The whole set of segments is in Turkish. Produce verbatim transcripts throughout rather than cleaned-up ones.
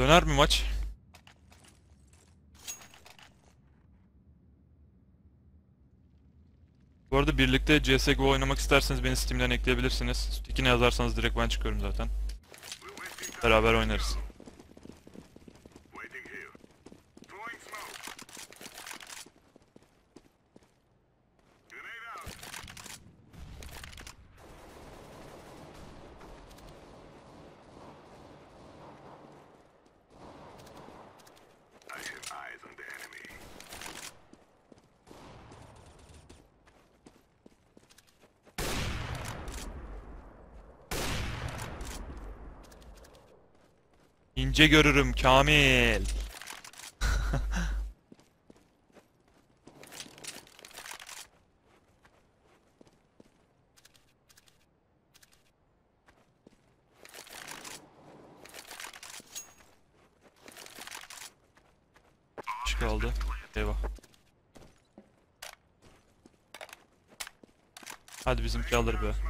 Döner mi maç? Bu arada birlikte C S G O oynamak isterseniz beni Steam'den ekleyebilirsiniz. Stick'ini yazarsanız direkt ben çıkıyorum zaten. Beraber oynarız. İnce görürüm Kamil. Kaldı. Eyvah. Hadi bizimki alır be.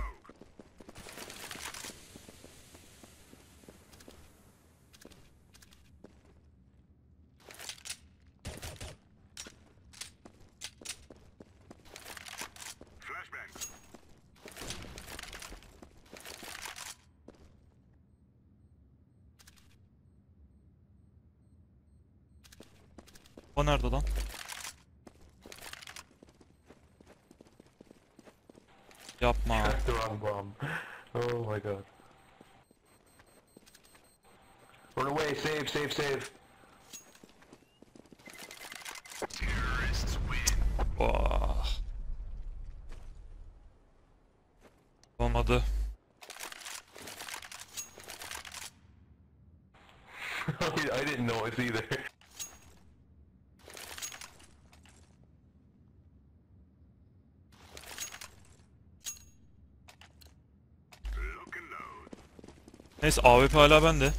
O nerede lan? Yapma. The wrong bomb. Oh my god. Run away, save, save, save. Oh. Olmadı. I didn't know it either. Neyse A W P hala bende.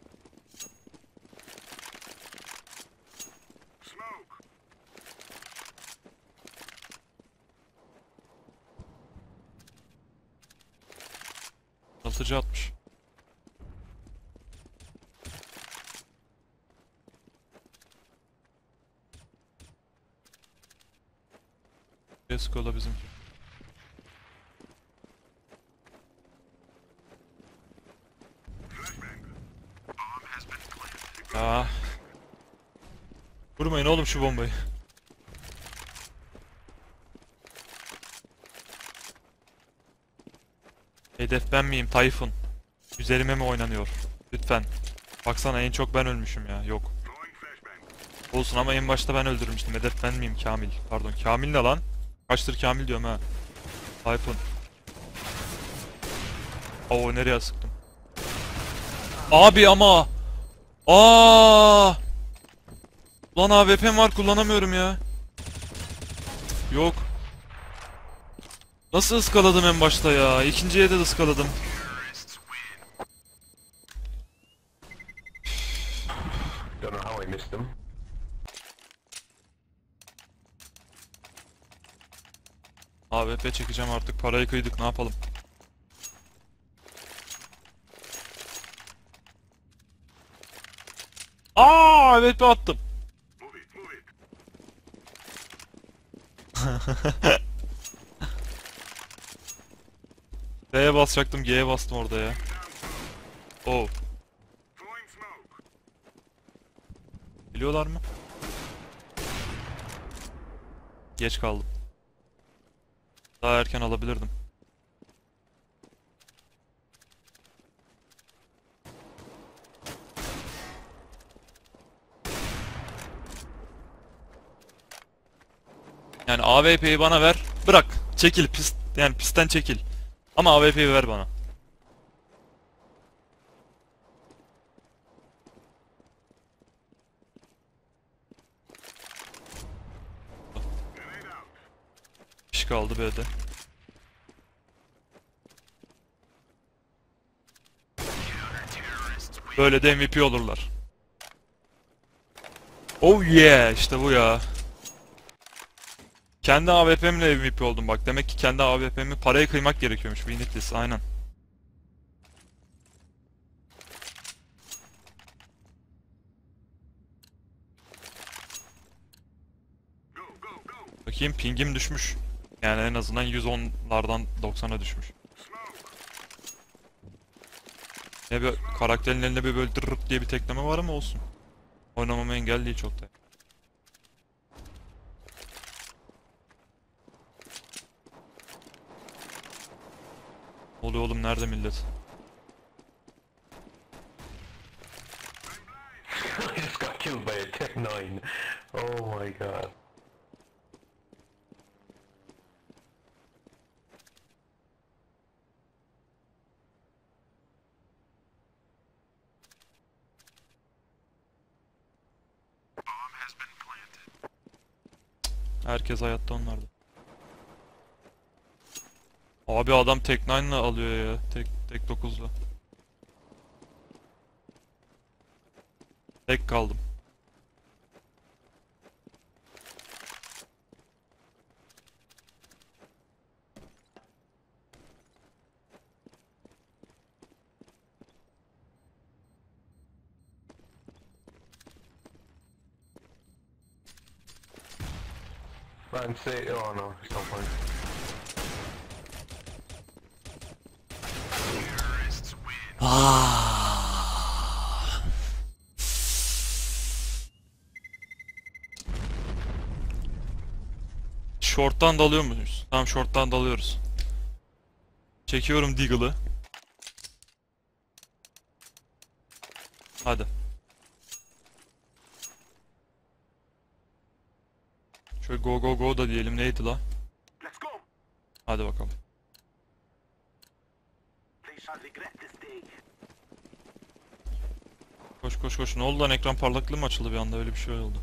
Atıcı atmış. Eskola bizimki. Aa. Vurmayın oğlum şu bombayı. Hedef ben miyim Tayfun? Üzerime mi oynanıyor? Lütfen. Baksana en çok ben ölmüşüm ya. Yok. Olsun ama en başta ben öldürmüştüm. Hedef ben miyim Kamil? Pardon Kamil ne lan? Kaçtır Kamil diyorum ha. Tayfun. Oo nereye sıktım? Abi ama. Aa! Lan A W P'm var kullanamıyorum ya. Yok. Nasıl ıskaladım en başta ya? İkinciye de ıskaladım. Don't know how I missed them. A W P çekeceğim artık. Parayı kıydık ne yapalım? Aa, A W P attım. B'ye basacaktım, G'ye bastım orada ya. Oh. Biliyorlar mı? Geç kaldım. Daha erken alabilirdim. Yani A W P'yi bana ver, bırak. Çekil, pist, yani pistten çekil. Ama A W P'yi ver bana. Kişi kaldı B'de. Böyle de M V P olurlar. Oh yeah, işte bu ya. Kendi A W P'mle M V P oldum bak. Demek ki kendi A W P'mi paraya kıymak gerekiyormuş. We need this, aynen. Bakayım pingim düşmüş. Yani en azından yüz onlardan doksana düşmüş. Ne bir karakterin elinde bir böyle dırırıp diye bir tekleme var ama olsun. Oynamamı engelliyor çok da. Ne oluyor oğlum, nerede millet? I just got killed by a Tech nine. Oh my god. Herkes hayatta onlarda. Abi adam tek nine'la alıyor ya. Tek tek dokuzla. Tek kaldım. Man, say, oh no, it's not fine. Short'tan dalıyor muyuz? Tamam, short'tan dalıyoruz. Çekiyorum Deagle'ı. Hadi. Şöyle go go go da diyelim, neydi la? Hadi bakalım. Koş koş koş. Ne oldu lan, ekran parlaklığı mı açıldı bir anda, öyle bir şey oldu.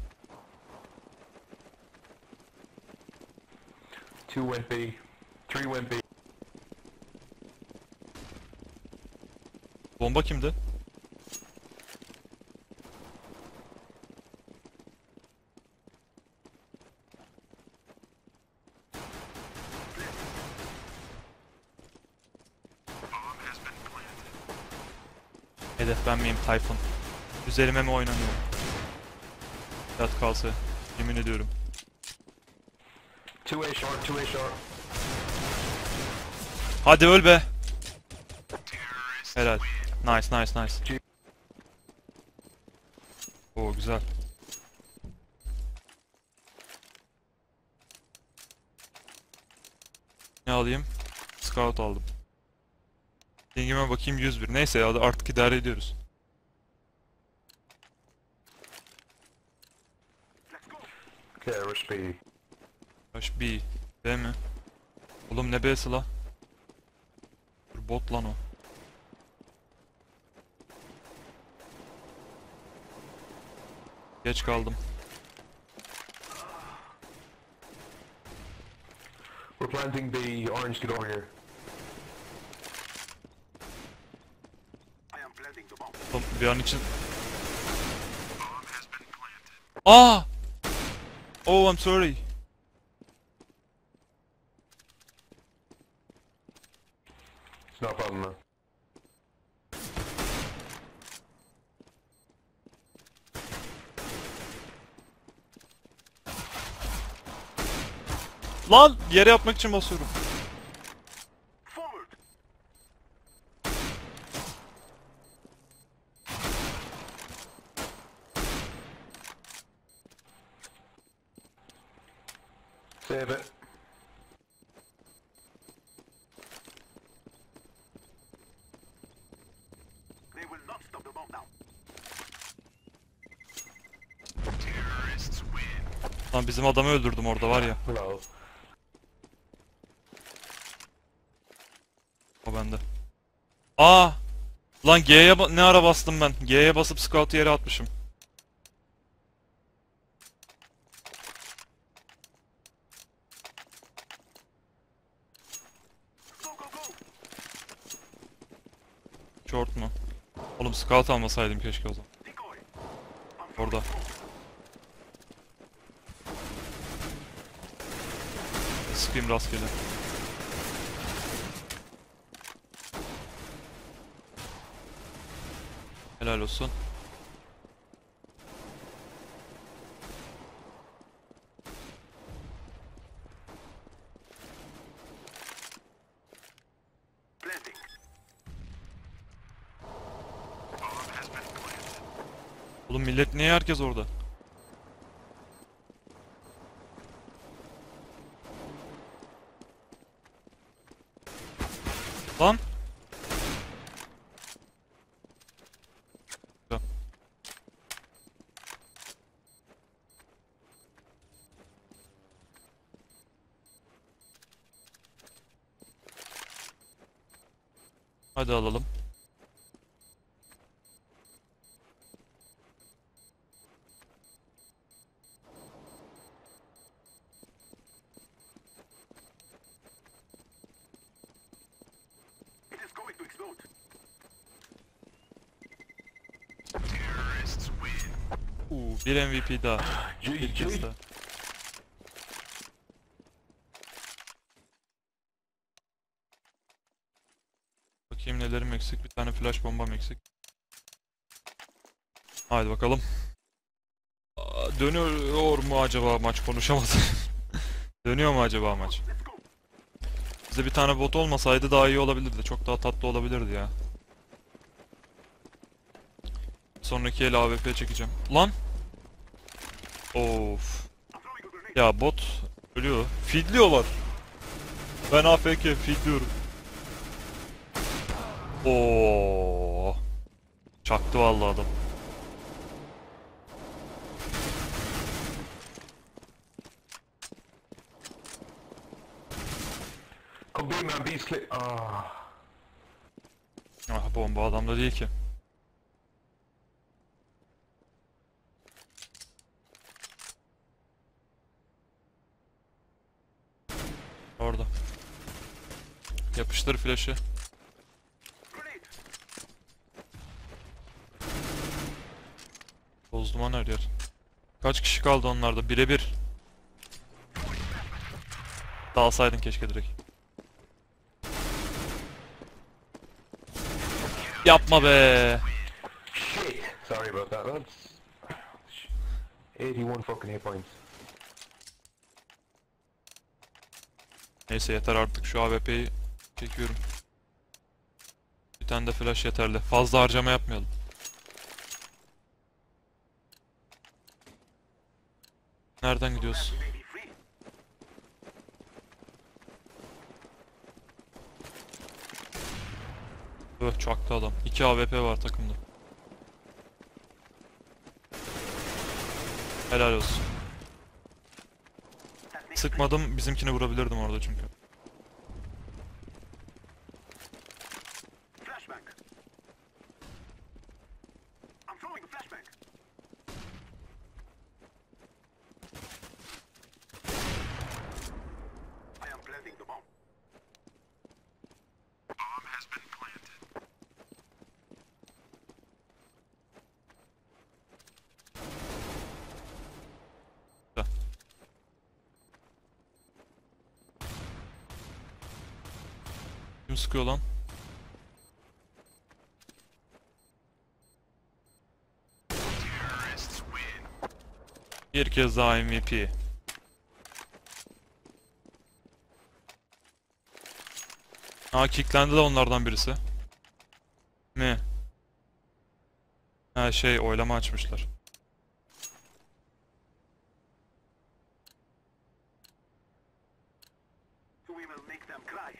Two went B. Three went B. Bomba kimde? Hedef ben miyim Tayfun? Üzerime mi oynanıyor? Yat kalsa. Yemin ediyorum. Two A short, two A short. Hadi öl be. Helal. Nice nice nice. Oo güzel. Ne alayım? Scout aldım. Dengime bakayım, yüz bir. Neyse ya, artık idare ediyoruz. Okay, rush B. Baş B. B mi? Oğlum ne B'si la? Dur, bot lan o. Geç kaldım. We're planting B. Orange, get over here. Oğlum bir an için... Aa! Oh, I'm sorry. It's not a problem though. Lan yere yapmak için basıyorum. Save it. They will not stop the bomb now. Lan bizim adamı öldürdüm orada var ya. Hello. O bende. Aa! Lan G'ye ne ara bastım ben? G'ye basıp scout'u yere atmışım. Go, go, go! Short mu? Oğlum scout almasaydım keşke o zaman. Decoy! Orada. Sıkayım rastgele. Helal olsun. Oğlum millet niye herkes orada? Lan. Tamam. Hadi alalım. It is going to explode. Uuu bir M V P daha. G Bir kez G. daha. Bakayım nelerim eksik. Bir tane flash bombam eksik. Haydi bakalım. Aa, dönüyor mu acaba maç, konuşamadım. Dönüyor mu acaba maç? Let's go. Bize bir tane bot olmasaydı daha iyi olabilirdi. Çok daha tatlı olabilirdi ya. Sonraki el A W P çekeceğim. Lan! Of. I'm throwing a grenade. Ya bot ölüyor. Feedliyorlar. Ben A F K feedliyorum. Oo. Çaktı vallahi adam. Come be man, be slick. Ah. Ah, bomba adamda değil ki. Orada. Yapıştır flash'ı. Grenade. Toz duman her yer. Kaç kişi kaldı onlarda? Birebir. Dalsaydın keşke direkt. Yapma be. Shit. Sorry about that, lads. eighty-one fucking hit points. Neyse yeter artık, şu A W P'yi çekiyorum. Bir tane de flash yeterli. Fazla harcama yapmayalım. Nereden gidiyoruz? Baby free. Öh, çaktı adam. iki A W P var takımda. Helal olsun. That makes Sıkmadım, bizimkini vurabilirdim orada çünkü. flashbang. I'm throwing a flashbang. I am planting the bomb. Bomb has been planted. Kim sıkıyor lan? Bir kez daha M V P. Aa, kicklendi de onlardan birisi. Mi? Ha, şey, oylama açmışlar. We will make them cry.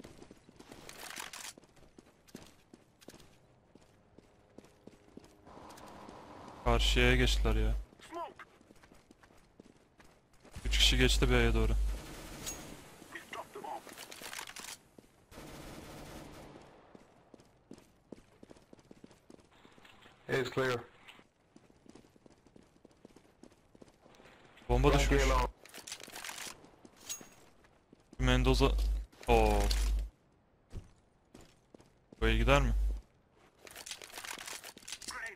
Karşıya geçtiler ya. Smoke. Üç kişi geçti B'ye doğru. We dropped the bomb. It's clear. Bomba Don't düşmüş. get along. Mendoza... Oo. Buraya gider mi? Grenade.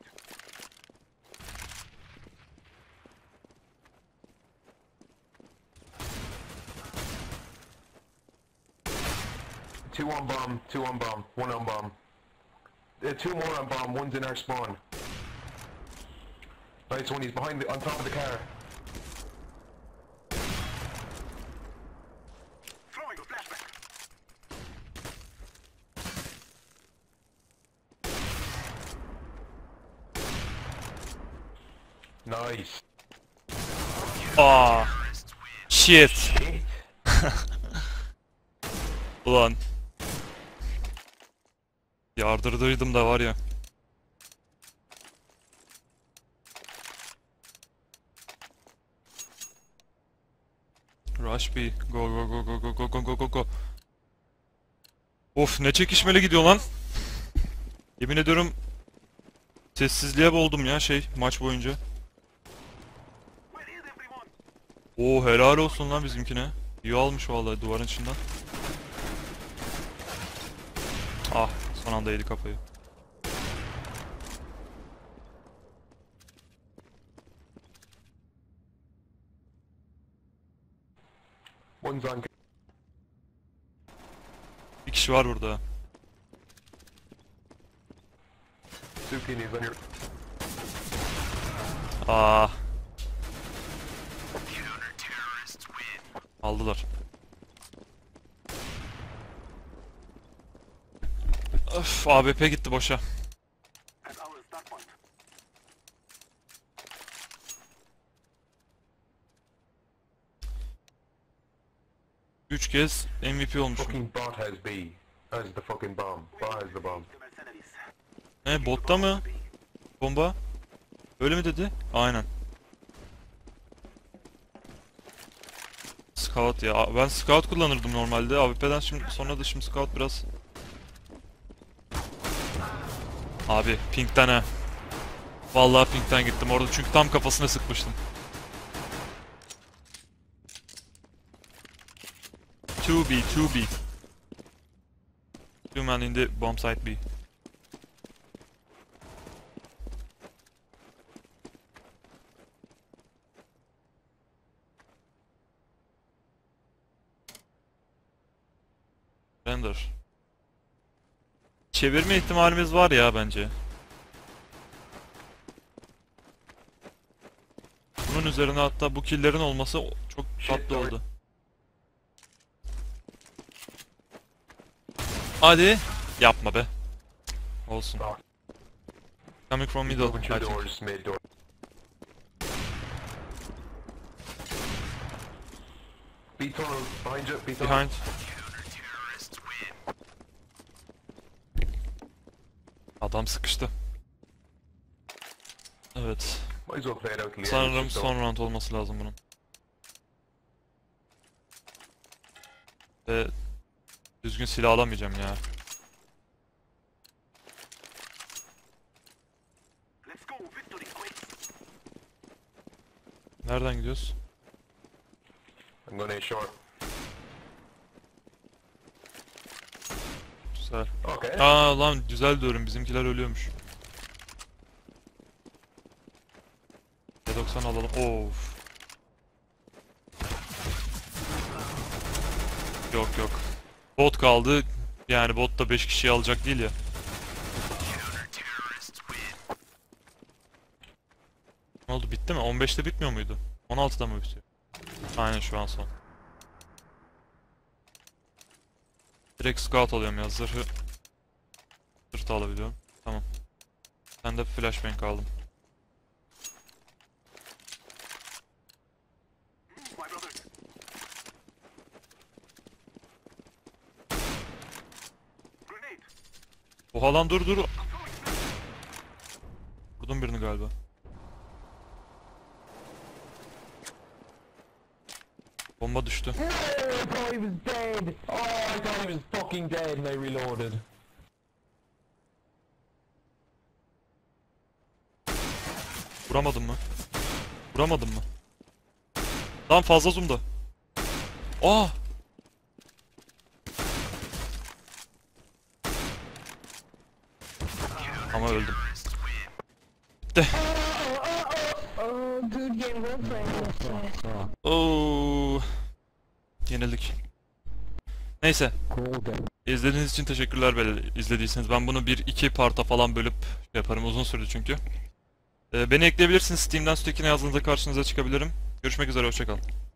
Two on bomb, two on bomb, one on bomb. Uh, two more on bomb, one's in our spawn. Nice one, he's behind the, on top of the car. Throwing a flashbang. Nice. Aa. Shit. Shit. Ulan. Yardırdıydım da var ya. Rush B. Go go go go go go go go go go. Of ne çekişmeli gidiyor lan. Yemin ediyorum sessizliğe boğuldum ya şey maç boyunca. Where is everyone? Oo helal olsun lan bizimkine. İyi almış vallahi duvarın içinden. Ah son anda yedi kafayı. One's on. Bir kişi var burada. Zucchini is on your. Ah. Aldılar. Öf A W P gitti boşa. At our start point. Üç kez M V P olmuşum. Fucking bot has B. Has the fucking bomb. Bot has the bomb. The mercenaries. Ne botta mı? Bomba? Öyle mi dedi? Aynen. Scout ya. Ben Scout kullanırdım normalde. A W P'den şimdi sonra da şimdi Scout biraz. Abi Pink'ten ha. Vallahi Pink'ten gittim orada çünkü tam kafasına sıkmıştım. two B, two B. Two man in the bomb site B. Render. Çevirme ihtimalimiz var ya bence. Bunun üzerine hatta bu killerin olması çok tatlı oldu. Hadi. Yapma be. Olsun. Coming from middle, Open I two think. doors, mid door. B tunnel behind you. B tunnel. Behind. Adam sıkıştı. Evet. Might as well play it out till the end. Sanırım Just don't- son round olması lazım bunun. Ve düzgün silah alamayacağım ya. Let's go, victory quick. Nereden gidiyoruz? I'm gonna short. Güzel. Okay. Aa lan güzel diyorum bizimkiler ölüyormuş. P doksan alalım. Of. Yok yok. Bot kaldı. Yani bot da beş kişiyi alacak değil ya. Ne oldu bitti mi? on beşte bitmiyor muydu? on altıda mı bitiyor? Aynen şu an son. Direkt scout alıyorum ya zırhı. Zırhı alabiliyorum. Tamam. Ben de flashbang aldım. My brothers. Grenade. Oha lan dur dur. Vurdum birini galiba. Bomba düştü. I thought he was dead. Oh, I thought he was fucking dead, and I reloaded. Vuramadın mı? Vuramadın mı? Lan fazla zoom'da. Aa! Ama öldüm. Bitti. Oh, good game role playing. Oo. Yenildik. Neyse. İzlediğiniz için teşekkürler böyle izlediyseniz. Ben bunu bir iki parta falan bölüp şey yaparım. Uzun sürdü çünkü. Ee, beni ekleyebilirsiniz. Steam'den Stekine yazdığınızda karşınıza çıkabilirim. Görüşmek üzere. Hoşça kalın.